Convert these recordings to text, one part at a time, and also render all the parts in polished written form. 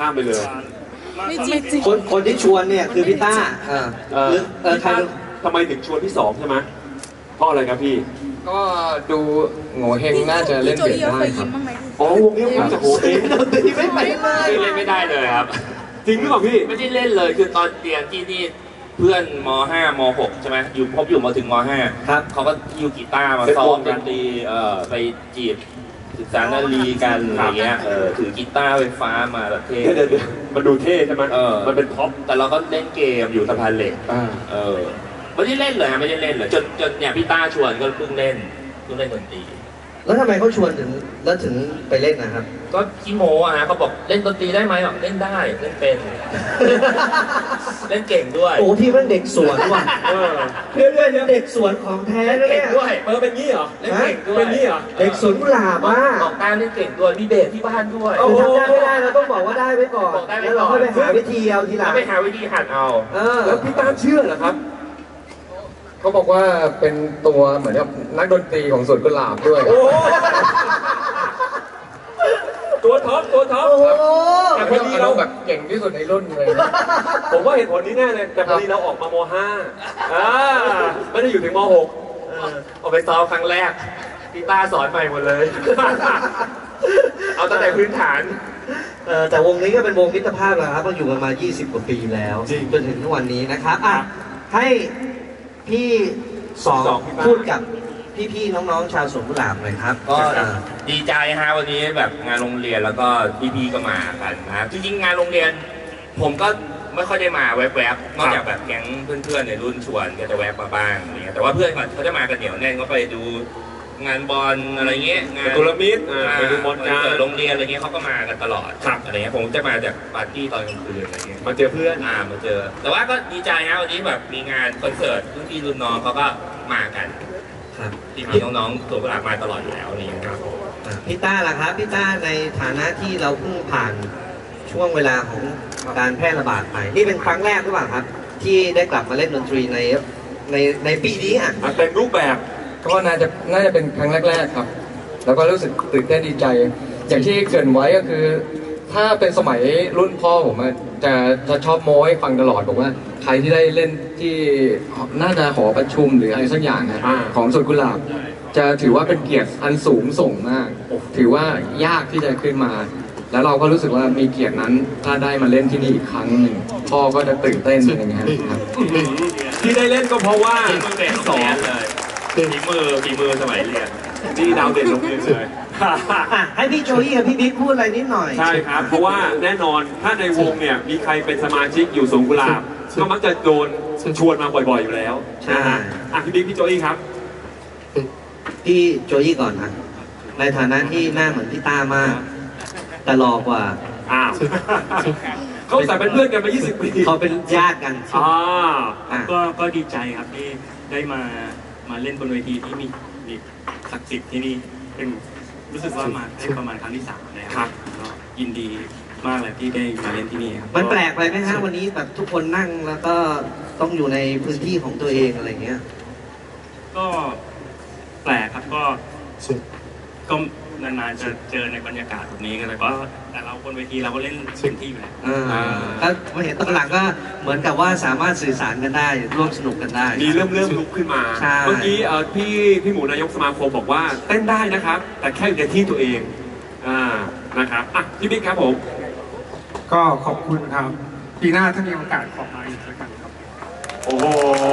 ข้ามไปเลยไม่จริงคนที่ชวนเนี่ยคือพี่ต้าใครทำไมถึงชวนพี่สองใช่ไหมเพราะอะไรครับพี่ก็ดูโง่เฮงน่าจะเล่นเด่นได้ครับอ๋อวงนี้ผมจะโง่เฮงไม่เล่นไม่ได้เลยครับจริงหรือเปล่าพี่ไม่ได้เล่นเลยคือตอนเรียนที่นี่เพื่อนม.5 ม.6 ใช่ไหมอยู่มาถึงม.5 ครับเขาก็ยูกีตาร์มาซ้อมดนตรีไปจีบศึกษานารีกันอะไรเงี้ยถือกีตาร์ไฟฟ้ามาแบบเท่มันดูเท่ใช่ไหมมันเป็นพ็อปแต่เราก็เล่นเกมอยู่สะพานเหล็กไม่ได้เล่นเลยฮะไม่ได้เล่นเลยจนเนี่ยพี่ต้าชวนก็เพิ่งเล่นดนตรีแล้วทำไมเขาชวนถึงไปเล่นนะครับก็ขี้โม้อะฮะเขาบอกเล่นดนตรีได้ไหมบอกเล่นได้เล่นเป็นเล่นเก่งด้วยโอ้พี่เป็นเด็กสวนว่ะเพื่อนเด็กสวนของแท้เลยด้วยเป็นงี้เหรอเล่นเก่งด้วยเป็นงี้เหรอเด็กสวนกุหลาบอ่ะบอกตาเล่นเก่งด้วยมีเบสที่บ้านด้วยทำได้ไม่ได้เราต้องบอกว่าได้ไว้ก่อนแล้วเราค่อยไปหาวิธีเอาทีหลังไปหาวิธีหัดเอาแล้วพี่ต้าเชื่อเหรอครับเขาบอกว่าเป็นตัวเหมือนกับนักดนตรีของสวนกุหลาบด้วยตัวท็อปแต่พอดีเราแบบเก่งที่สุดในรุ่นเลยผมว่าเหตุผลนี้แน่เลยแต่พอดีเราออกมาม.5 ไม่ได้อยู่ถึงม.6 ออกไปซ้อมครั้งแรกพี่ต้าสอนใหม่หมดเลยเอาตั้งแต่พื้นฐานแต่วงนี้ก็เป็นวงมิตรภาพแล้วครับเราอยู่กันมา20 กว่าปีแล้วจนถึงทุกวันนี้นะครับให้พี่สองพูดกับพี่ๆน้องๆชาวสวนกุหลาบหน่อยครับก็ดีใจฮะวันนี้แบบงานโรงเรียนแล้วก็พี่ๆก็มากันนะครับจริงๆงานโรงเรียนผมก็ไม่ค่อยได้มาแวบๆนอกจากแบบแก๊งเพื่อนๆในรุ่นชวนก็จะแวบมาบ้างอะไรเงี้ยแต่ว่าเพื่อนเขาจะมากันเหนียวแน่นก็ไปดูงานบอลอะไรเงี้ยงานตุลมิตรไปดูบอลงานโรงเรียนอะไรเงี้ยเขาก็มากันตลอดอะไรเงี้ยผมจะมาจากปาร์ตี้ตอนกลางคืนอะไรเงี้ยมาเจอเพื่อนมาเจอแต่ว่าก็ดีใจฮะวันนี้แบบมีงานคอนเสิร์ตรุ่นพี่รุ่นน้องเขาก็มากันพี่น้องๆตัวกุหลาบมาตลอดอยู่แล้วนี่ครับพี่ต้าล่ะครับพี่ต้าในฐานะที่เราเพิ่งผ่านช่วงเวลาของการแพร่ระบาดไปนี่เป็นครั้งแรกหรือเปล่าครับที่ได้กลับมาเล่นดนตรีในปีนี้เต็มรูปแบบก็น่าจะเป็นครั้งแรกๆครับแล้วก็รู้สึกตื่นเต้นดีใจอย่างที่เกริ่นไว้ก็คือถ้าเป็นสมัยรุ่นพ่อผมจะชอบโม้ให้ฟังตลอดบอกว่าใครที่ได้เล่นที่น่าจะหอประชุมหรืออะไรสักอย่างนะของสวนกุหลาบจะถือว่าเป็นเกียรติอันสูงส่งมากถือว่ายากที่จะขึ้นมาแล้วเราก็รู้สึกว่ามีเกียรตินั้นถ้าได้มาเล่นที่นี่อีกครั้งหนึ่งพ่อก็จะตื่นเต้นอย่างเงี้ยครับที่ได้เล่นก็เพราะว่าสอนเลยฝีมือสมัยเรียนนี่ดาวเด่นโรงเรียนเลยให้พี่โจยี่กับพี่บิ๊กพูดอะไรนิดหน่อยใช่ครับเพราะว่าแน่นอนถ้าในวงเนี่ยมีใครเป็นสมาชิกอยู่สวนกุหลาบก็มักจะโดนชวนมาบ่อยๆอยู่แล้วใช่พี่บิ๊กพี่โจยี่ครับพี่โจยี่ก่อนนะในฐานะที่หน้าเหมือนพี่ต้ามากแต่หล่อกว่าเขาแต่เป็นเพื่อนกันมา20 ปีเขาเป็นญาติกันก็ดีใจครับที่ได้มาเล่นบนเวทีที่มีศักดิ์สิทธิ์ที่นี่เป็นรู้สึกว่ามาได้ประมาณครั้งที่3แล้วก็ยินดีมากเลยที่ได้มาเล่นที่นี่ครับมันแปลกไปไหมฮะวันนี้แบบทุกคนนั่งแล้วก็ต้องอยู่ในพื้นที่ของตัวเองอะไรเงี้ยก็แปลกครับก็นานๆจะเจอในบรรยากาศแบบนี้กันแต่เราบนเวทีเราก็เล่นเต็มที่อยู่แล้วก็มาเห็นตอนหลังก็เหมือนกับว่าสามารถสื่อสารกันได้ร่วมสนุกกันได้มีเริ่มลุกขึ้นมาเมื่อกี้พี่หมูนายกสมาคมบอกว่าเต้นได้นะครับแต่แค่อยู่ในที่ตัวเองนะครับพี่บิ๊กครับผมก็ขอบคุณครับปีหน้าถ้ามีโอกาสขอมาอีกแล้วกันครับโอ้โห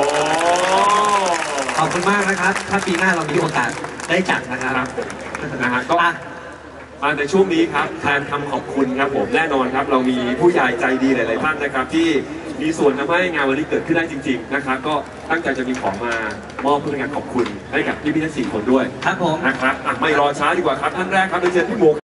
ขอบคุณมากนะครับถ้าปีหน้าเรามีโอกาสได้จัดนะครับก็มาในช่วงนี้ครับแทนคำขอบคุณครับผมแน่นอนครับเรามีผู้ใหญ่ใจดีหลายๆท่านนะครับที่มีส่วนทำให้งานวันนี้เกิดขึ้นได้จริงๆนะครับก็ตั้งใจจะมีของมามอบเพื่อเป็นการขอบคุณให้กับพี่ๆทั้ง4 คนด้วยครับผมนะครับไม่รอช้าดีกว่าครับท่านแรกครับเชิญพี่หมู